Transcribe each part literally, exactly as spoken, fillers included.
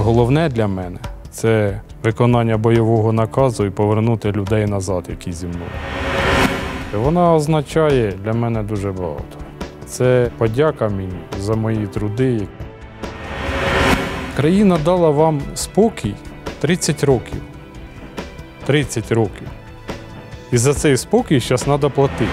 Головне для мене – це виконання бойового наказу і повернути людей назад, які зі мною. Вона означає для мене дуже багато. Це подяка мені за мої труди. Країна дала вам спокій тридцять років. тридцять років. І за цей спокій зараз треба платити.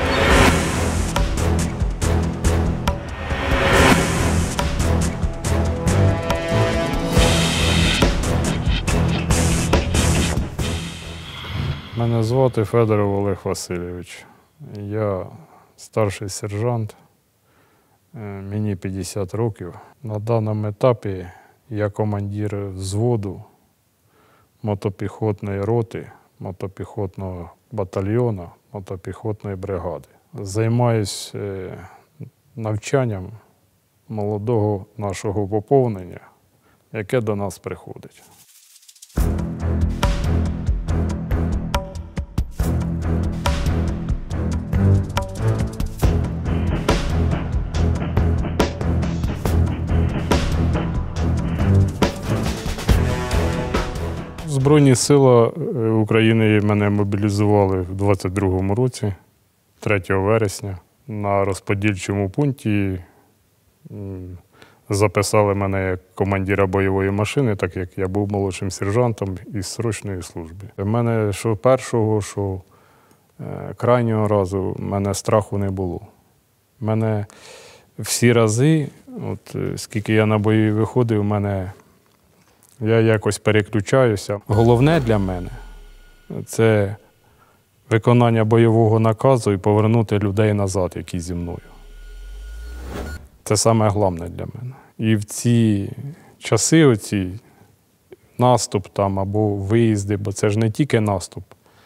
Мене звати Федоров Олег Васильович. Я старший сержант, мені п'ятдесят років. На даному етапі я командир взводу мотопіхотної роти, мотопіхотного батальйону, мотопіхотної бригади. Займаюся навчанням молодого нашого поповнення, яке до нас приходить. Збройні сили України мене мобілізували в двадцять другому році, третього вересня. На розподільчому пункті записали мене як командира бойової машини, так як я був молодшим сержантом із срочної служби. У мене що першого, що крайнього разу, в мене страху не було. У мене всі рази, от скільки я на бої виходив, у мене я якось переключаюся. Головне для мене – це виконання бойового наказу і повернути людей назад, які зі мною. Це саме головне для мене. І в ці часи, оці, наступ там або виїзди, бо це ж не тільки наступ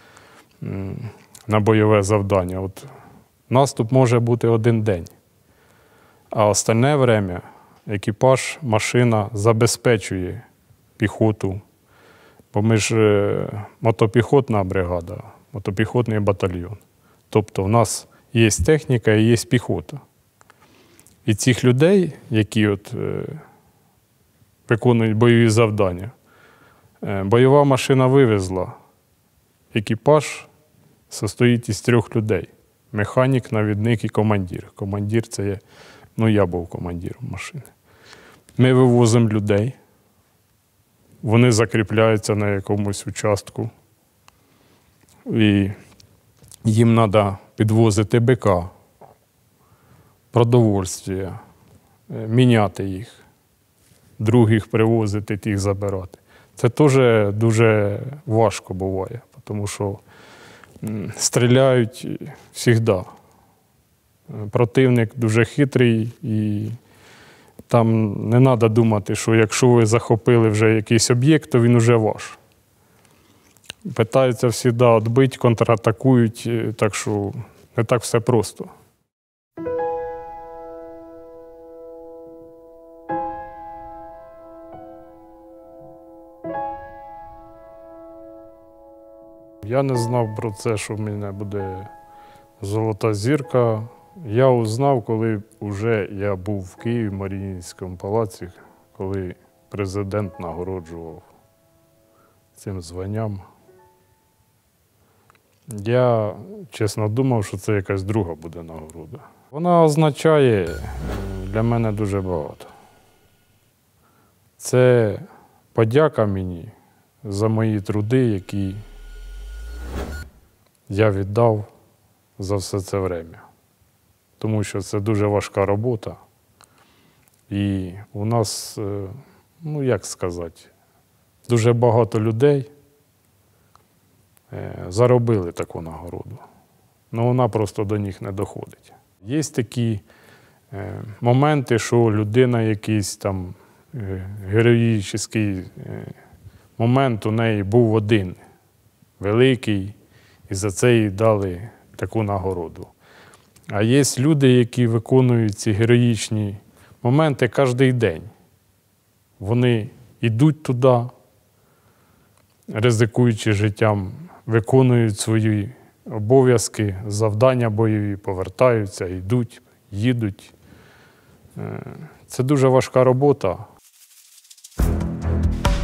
на бойове завдання. От наступ може бути один день, а остальне время екіпаж, машина забезпечує піхоту, бо ми ж мотопіхотна бригада, мотопіхотний батальйон. Тобто в нас є техніка і є піхота. І цих людей, які от, е, виконують бойові завдання, е, бойова машина вивезла. Екіпаж состоїть із трьох людей. Механік, навідник і командир. Командир – це є, ну я був командиром машини. Ми вивозимо людей. Вони закріпляються на якомусь участку, і їм треба підвозити бика, продовольствя, міняти їх, других привозити, тих забирати. Це теж дуже важко буває, тому що стріляють завжди. Противник дуже хитрий, і там не треба думати, що якщо ви захопили вже якийсь об'єкт, то він вже ваш. Питаються завжди відбити, контратакують, так що не так все просто. Я не знав про це, що в мене буде золота зірка. Я узнав, коли вже я був в Києві, в Маріїнському палаці, коли президент нагороджував цим званням. Я, чесно, думав, що це якась друга буде нагорода. Вона означає для мене дуже багато. Це подяка мені за мої труди, які я віддав за все це время. Тому що це дуже важка робота. І у нас, ну як сказати, дуже багато людей заробили таку нагороду. Але вона просто до них не доходить. Є такі моменти, що людина якийсь там героїчний момент у неї був один, великий, і за це їй дали таку нагороду. А є люди, які виконують ці героїчні моменти кожен день. Вони йдуть туди, ризикуючи життям, виконують свої обов'язки, завдання бойові, повертаються, йдуть, їдуть. Це дуже важка робота.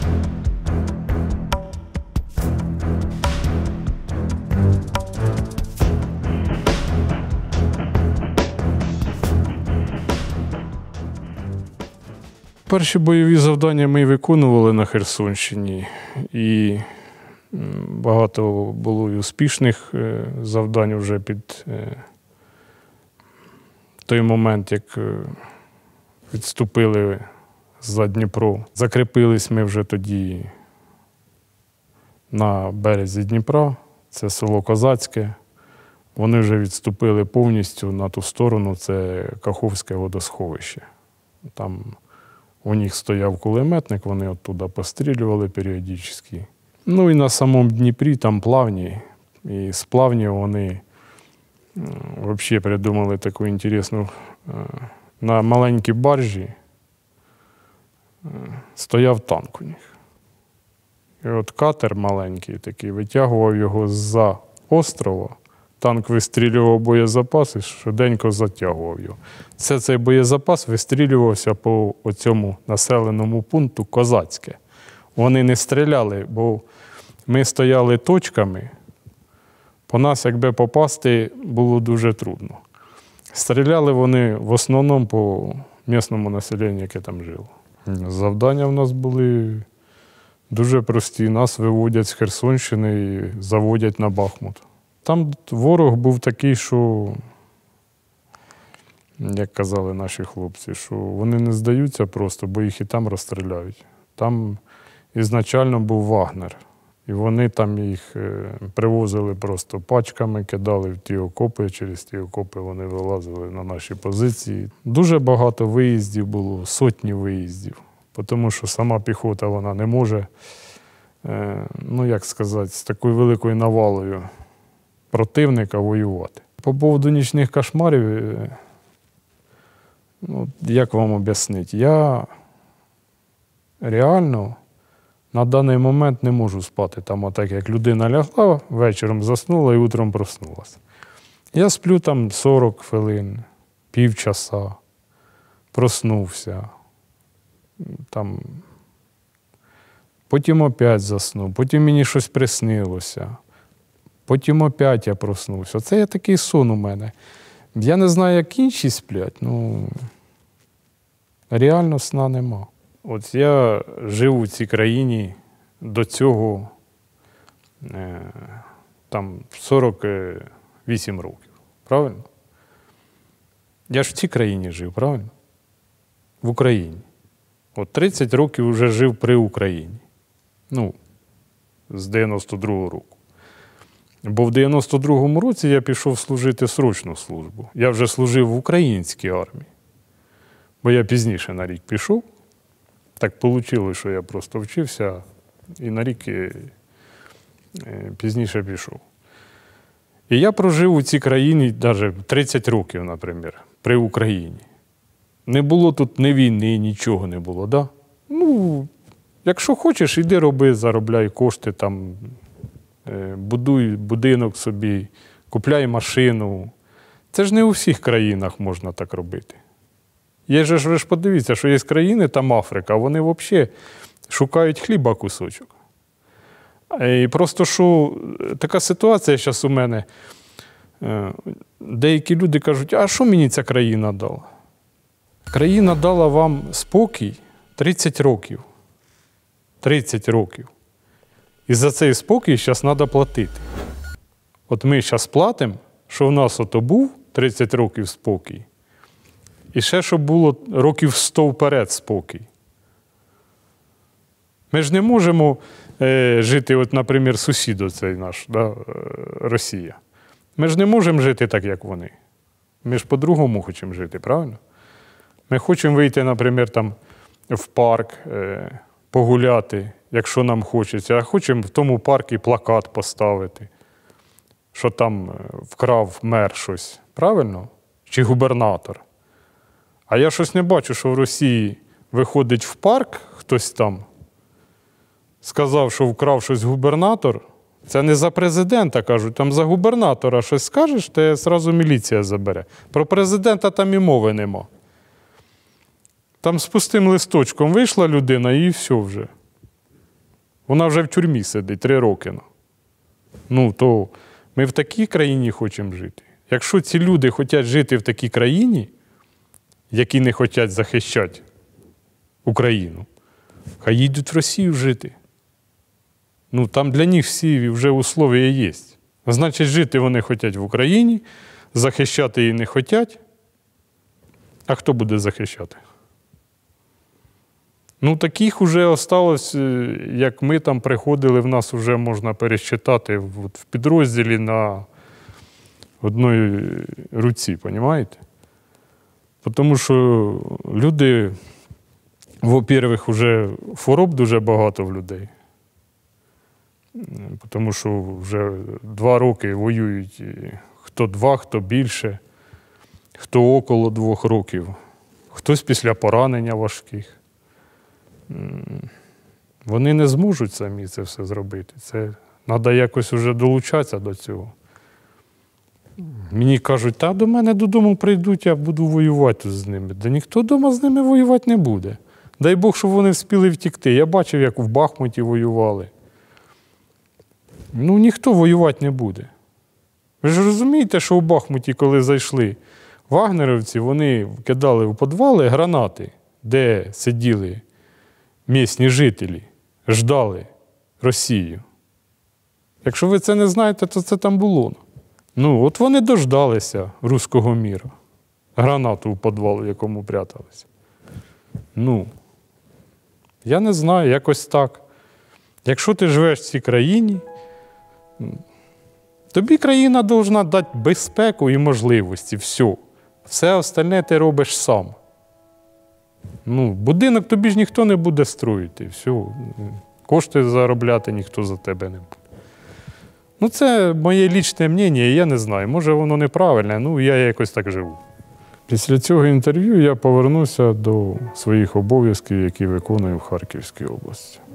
Перші бойові завдання ми виконували на Херсонщині, і багато було і успішних завдань вже під той момент, як відступили за Дніпро. Закріпились ми вже тоді на березі Дніпра, це село Козацьке. Вони вже відступили повністю на ту сторону, це Каховське водосховище. Там у них стояв кулеметник, вони оттуда пострілювали періодично. Ну і на самому Дніпрі там плавні, і з плавні вони взагалі придумали таку інтересну, на маленькій баржі стояв танк у них. І от катер маленький такий витягував його з-за острова, танк вистрілював боєзапас і швиденько затягував його. Це цей боєзапас вистрілювався по цьому населеному пункту Козацьке. Вони не стріляли, бо ми стояли точками, по нас, якби попасти, було дуже трудно. Стріляли вони в основному по місцевому населенню, яке там жило. Завдання в нас були дуже прості. Нас виводять з Херсонщини і заводять на Бахмут. Там ворог був такий, що, як казали наші хлопці, що вони не здаються просто, бо їх і там розстріляють. Там ізначально був Вагнер. І вони там їх привозили просто пачками, кидали в ті окопи, через ті окопи вони вилазили на наші позиції. Дуже багато виїздів було, сотні виїздів, тому що сама піхота вона не може, ну як сказати, з такою великою навалою противника воювати. По поводу нічних кошмарів, ну, як вам об'яснити, я реально на даний момент не можу спати там отак, як людина лягла, вечором заснула і утром проснулася. Я сплю там сорок хвилин, півчаса, проснувся, там, потім опять заснув, потім мені щось приснилося, потім опять я проснувся. Це є такий сон у мене. Я не знаю, як інші сплять, ну, реально сна нема. От я жив у цій країні до цього е, там сорок вісім років, правильно? Я ж в цій країні жив, правильно? В Україні. От тридцять років вже жив при Україні. Ну, з дев'яносто другого року. Бо в дев'яносто другому році я пішов служити срочну службу. Я вже служив в українській армії. Бо я пізніше на рік пішов. Так вийшло, що я просто вчився і на рік пізніше пішов. І я прожив у цій країні навіть тридцять років, наприклад, при Україні. Не було тут ні війни, нічого не було, да? Ну, якщо хочеш, іди роби, заробляй кошти, там, будуй будинок собі, купляй машину. Це ж не у всіх країнах можна так робити. Є ж, ви ж подивіться, що є країни, там Африка, вони взагалі шукають хліба кусочок. І просто що така ситуація зараз у мене, деякі люди кажуть, а що мені ця країна дала? Країна дала вам спокій тридцять років. тридцять років. І за цей спокій зараз треба платити. От ми зараз платимо, що в нас ото був тридцять років спокій, і ще, щоб було років сто вперед спокій. Ми ж не можемо е, жити, от, наприклад, сусід оцей наш, да, Росія. Ми ж не можемо жити так, як вони. Ми ж по-другому хочемо жити, правильно? Ми хочемо вийти, наприклад, там, в парк, е, погуляти, якщо нам хочеться, а хочемо в тому парку плакат поставити, що там вкрав мер щось, правильно? Чи губернатор. А я щось не бачу, що в Росії виходить в парк хтось там, сказав, що вкрав щось губернатор. Це не за президента, кажуть, там за губернатора щось скажеш, то одразу міліція забере. Про президента там і мови нема. Там з пустим листочком вийшла людина і все вже. Вона вже в тюрмі сидить, три роки. Ну, то ми в такій країні хочемо жити. Якщо ці люди хочуть жити в такій країні, які не хочуть захищати Україну, хай їдуть в Росію жити. Ну, там для них всі вже условия є. Значить, жити вони хочуть в Україні, захищати її не хочуть. А хто буде захищати? Ну, таких вже осталось, як ми там приходили, в нас вже можна пересчитати в підрозділі на одній руці, розумієте? Тому що люди, во-первых, вже хвороб дуже багато в людей. Тому що вже два роки воюють хто два, хто більше, хто около двох років, хтось після поранення важких. Вони не зможуть самі це все зробити. Це треба якось вже долучатися до цього. Мені кажуть, та до мене додому прийдуть, я буду воювати з ними. Да ніхто вдома з ними воювати не буде. Дай Бог, щоб вони встигли втекти. Я бачив, як в Бахмуті воювали. Ну, ніхто воювати не буде. Ви ж розумієте, що в Бахмуті, коли зайшли вагнерівці, вони кидали в підвали гранати, де сиділи місні жителі, ждали Росію. Якщо ви це не знаєте, то це там було. Ну, от вони дождалися руського міра. Гранату в підвал, в якому пряталися. Ну, я не знаю, якось так. Якщо ти живеш в цій країні, тобі країна повинна дати безпеку і можливості, все. Все остальне ти робиш сам. Ну, будинок тобі ж ніхто не буде строїти, все. Кошти заробляти ніхто за тебе не буде. Ну, це моє лічне мнення, я не знаю, може воно неправильне, ну я якось так живу. Після цього інтерв'ю я повернуся до своїх обов'язків, які виконую в Харківській області.